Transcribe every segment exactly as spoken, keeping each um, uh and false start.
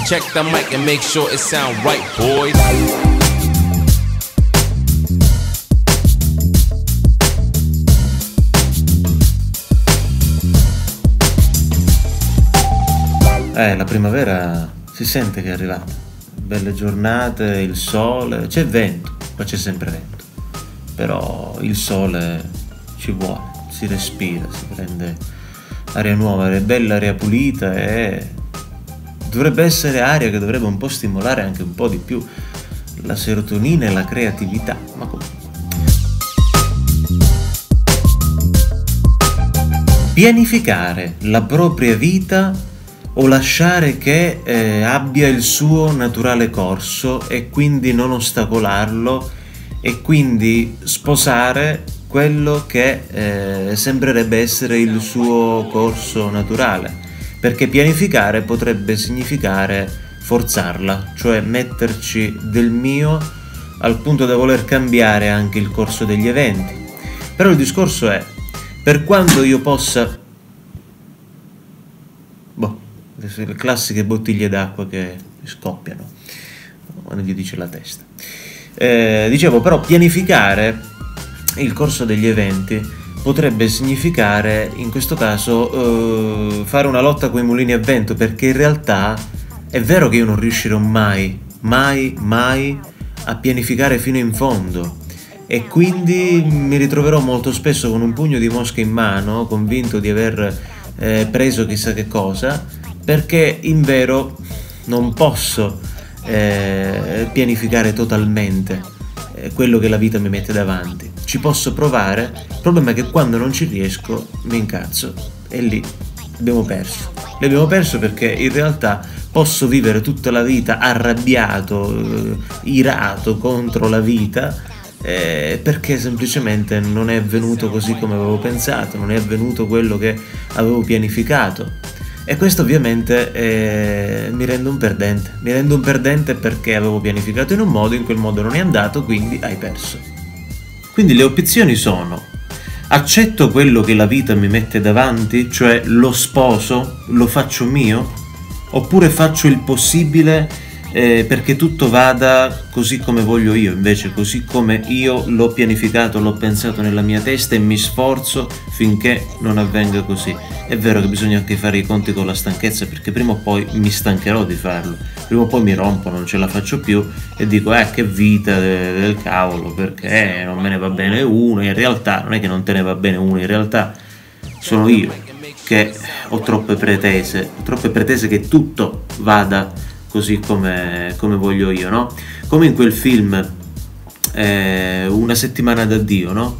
Check the mic and make sure it sound right, boys. Eh, la primavera si sente che è arrivata. Belle giornate, il sole, c'è vento, ma c'è sempre vento. Però il sole ci vuole, si respira, si prende aria nuova, è bella aria pulita e dovrebbe essere aria che dovrebbe un po' stimolare anche un po' di più la serotonina e la creatività. Ma comunque. Pianificare la propria vita o lasciare che eh, abbia il suo naturale corso e quindi non ostacolarlo e quindi sposare quello che eh, sembrerebbe essere il suo corso naturale, perché pianificare potrebbe significare forzarla, cioè metterci del mio al punto da voler cambiare anche il corso degli eventi. Però il discorso è, per quanto io possa, boh, le classiche bottiglie d'acqua che scoppiano quando gli dice la testa. Eh, dicevo, però pianificare il corso degli eventi potrebbe significare in questo caso eh, fare una lotta coi mulini a vento, perché in realtà è vero che io non riuscirò mai, mai, mai a pianificare fino in fondo e quindi mi ritroverò molto spesso con un pugno di mosche in mano, convinto di aver eh, preso chissà che cosa, perché in vero non posso eh, pianificare totalmente eh, quello che la vita mi mette davanti. Ci posso provare, il problema è che quando non ci riesco mi incazzo e lì abbiamo perso. L'abbiamo perso perché in realtà posso vivere tutta la vita arrabbiato, eh, irato contro la vita eh, perché semplicemente non è avvenuto così come avevo pensato, non è avvenuto quello che avevo pianificato. E questo ovviamente eh, mi rende un perdente, mi rende un perdente perché avevo pianificato in un modo, in quel modo non è andato, quindi hai perso. Quindi le opzioni sono: accetto quello che la vita mi mette davanti, cioè lo sposo, lo faccio mio, oppure faccio il possibile eh, perché tutto vada così come voglio io, invece così come io l'ho pianificato, l'ho pensato nella mia testa e mi sforzo finché non avvenga così. È vero che bisogna anche fare i conti con la stanchezza, perché prima o poi mi stancherò di farlo, prima o poi mi rompo, non ce la faccio più e dico eh che vita de- del cavolo, perché non me ne va bene uno. In realtà non è che non te ne va bene uno, in realtà sono io che ho troppe pretese, ho troppe pretese che tutto vada così come, come voglio io, no? Come in quel film eh, Una settimana d'addio, no?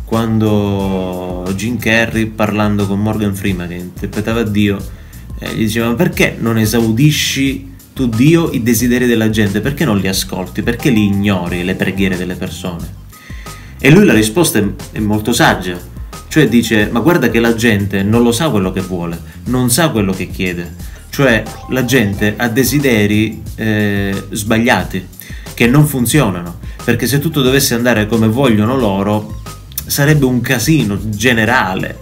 Quando Jim Carrey, parlando con Morgan Freeman che interpretava Dio, eh, gli diceva: ma perché non esaudisci tu, Dio, i desideri della gente? Perché non li ascolti? Perché li ignori, le preghiere delle persone? E lui la risposta è, è molto saggia, cioè dice: ma guarda che la gente non lo sa quello che vuole, non sa quello che chiede, cioè la gente ha desideri eh, sbagliati, che non funzionano, perché se tutto dovesse andare come vogliono loro sarebbe un casino generale.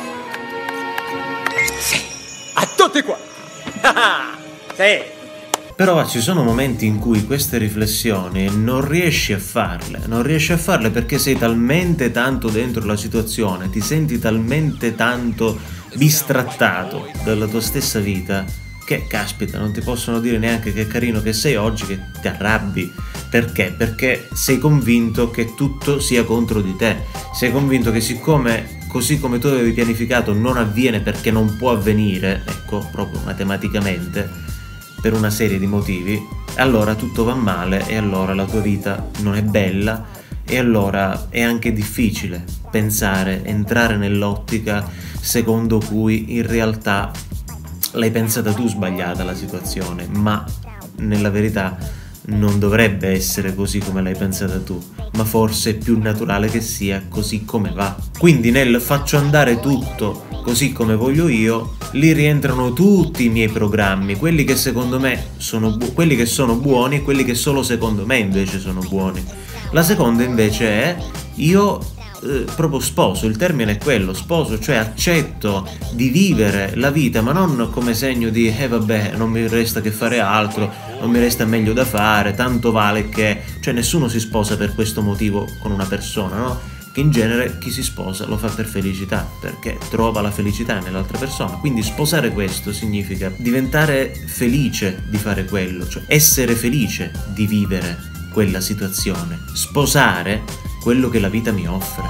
Sì, a tutti qua. Sì. Però ci sono momenti in cui queste riflessioni non riesci a farle, non riesci a farle perché sei talmente tanto dentro la situazione, ti senti talmente tanto bistrattato dalla tua stessa vita che, caspita, non ti possono dire neanche che carino che sei oggi, che ti arrabbi. Perché? Perché sei convinto che tutto sia contro di te, sei convinto che siccome così come tu avevi pianificato non avviene perché non può avvenire, ecco, proprio matematicamente, per una serie di motivi, allora tutto va male e allora la tua vita non è bella e allora è anche difficile pensare, entrare nell'ottica secondo cui in realtà l'hai pensata tu sbagliata la situazione, ma nella verità non dovrebbe essere così come l'hai pensata tu, ma forse è più naturale che sia così come va. Quindi nel faccio andare tutto così come voglio io, lì rientrano tutti i miei programmi, quelli che secondo me sono bu- quelli che sono buoni e quelli che solo secondo me invece sono buoni. La seconda invece è: io eh, proprio sposo, il termine è quello, sposo, cioè accetto di vivere la vita, ma non come segno di eh vabbè, non mi resta che fare altro, non mi resta meglio da fare, tanto vale che, cioè nessuno si sposa per questo motivo con una persona, no? Che in genere chi si sposa lo fa per felicità, perché trova la felicità nell'altra persona. Quindi sposare questo significa diventare felice di fare quello, cioè essere felice di vivere quella situazione, sposare quello che la vita mi offre.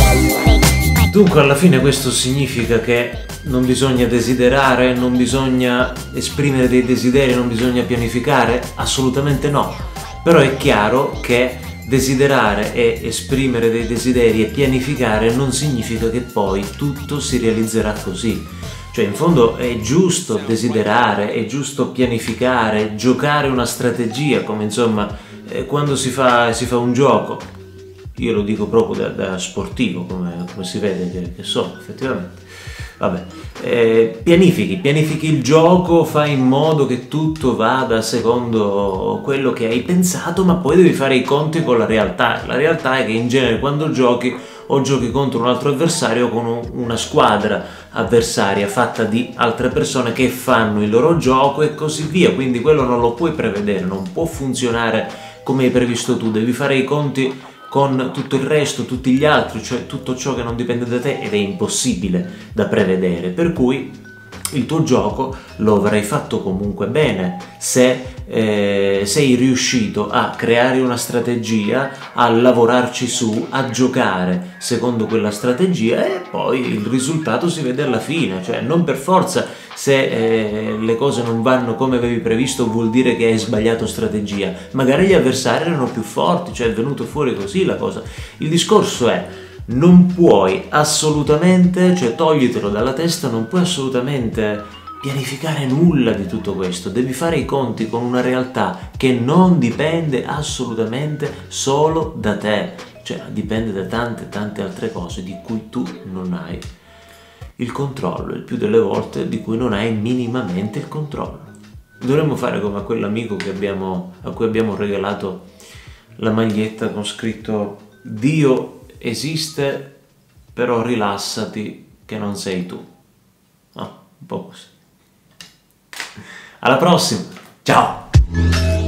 Dunque alla fine questo significa che non bisogna desiderare, non bisogna esprimere dei desideri, non bisogna pianificare? Assolutamente no, però è chiaro che desiderare e esprimere dei desideri e pianificare non significa che poi tutto si realizzerà così. Cioè in fondo è giusto desiderare, è giusto pianificare, giocare una strategia, come insomma eh, quando si fa, si fa un gioco. Io lo dico proprio da, da sportivo, come, come si vede che, che so, effettivamente. Vabbè, eh, pianifichi, pianifichi il gioco, fai in modo che tutto vada secondo quello che hai pensato, ma poi devi fare i conti con la realtà. La realtà è che in genere quando giochi o giochi contro un altro avversario o con un, una squadra avversaria fatta di altre persone che fanno il loro gioco e così via, quindi quello non lo puoi prevedere, non può funzionare come hai previsto tu, devi fare i conti con tutto il resto, tutti gli altri, cioè tutto ciò che non dipende da te ed è impossibile da prevedere, per cui il tuo gioco lo avrai fatto comunque bene se eh, sei riuscito a creare una strategia, a lavorarci su, a giocare secondo quella strategia e poi il risultato si vede alla fine, cioè non per forza se eh, le cose non vanno come avevi previsto vuol dire che hai sbagliato strategia, magari gli avversari erano più forti, cioè è venuto fuori così la cosa. Il discorso è non puoi assolutamente, cioè toglitelo dalla testa, non puoi assolutamente pianificare nulla di tutto questo, devi fare i conti con una realtà che non dipende assolutamente solo da te, cioè dipende da tante tante altre cose di cui tu non hai il controllo, il più delle volte di cui non hai minimamente il controllo. Dovremmo fare come a quell'amico che abbiamo, a cui abbiamo regalato la maglietta con scritto Dio esiste, però rilassati che non sei tu. No, un po' così. Alla prossima, ciao!